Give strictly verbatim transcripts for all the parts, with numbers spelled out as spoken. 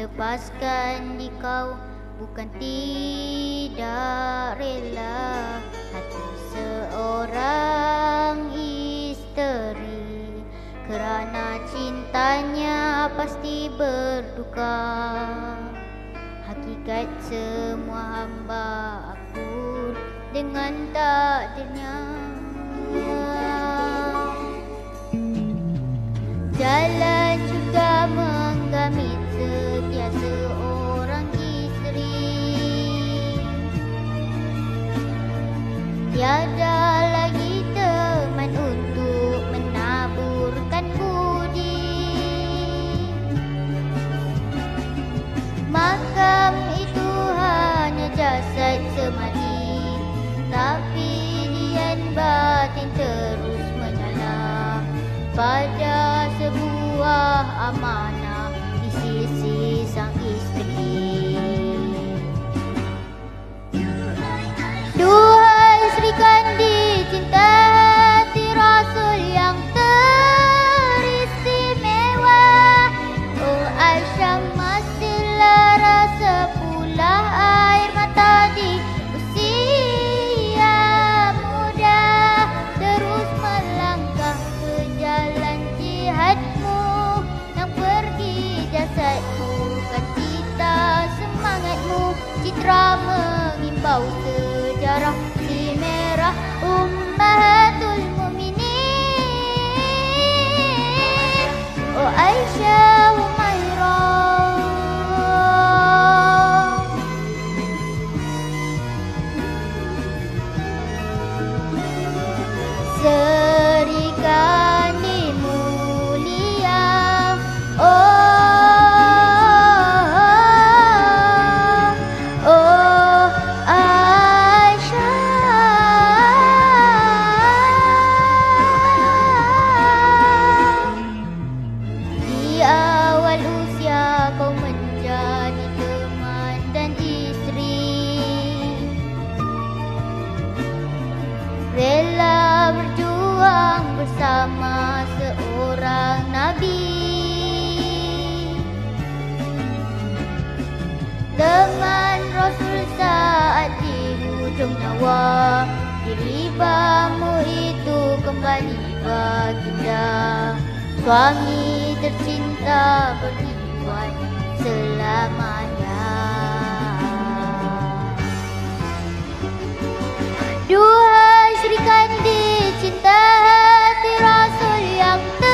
lepaskan di kau bukan tidak rela. Hati seorang isteri kerana cintanya pasti berduka. Hakikat semua hamba aku dengan takdirnya. Jalan juga menggamit setiap seorang isteri. Tiada lagi teman untuk menaburkan budi. Makam itu hanya jasad semati, tapi dian batin terus menyala pada sebuah amanah di sisi sang isteri. Duhai Sri Kandi, cinta hati Rasul yang teristimewa. Oh Aisyah, masihlah rasa pula air mata di usia muda. Terus melangkah ke jalan jihadmu, yang pergi jasadmu kan cita semangatmu. Citra mengimbau sejarah si merah Ummahatul Mukminin. Oh Aisyah Humairah, Sri Kandi mulia. Oh rela berjuang bersama seorang Nabi. Teman Rasul saat di hujung nyawa, diribamu itu kembali baginda. Suami tercinta beriwan selamanya. Duhai Sri Kandi, cinta hati Rasul yang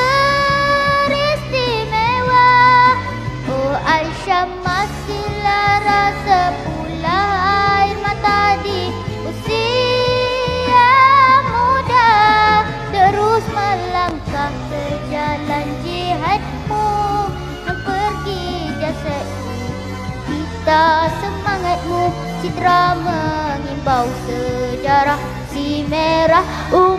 teristimewa. Oh Aisyah, masihlah rasa pula air mata di usia muda. Terus melangkah ke jalan jihadmu, yang pergi jasadmu cita semangatmu. Citra mengimbau sejarah si merah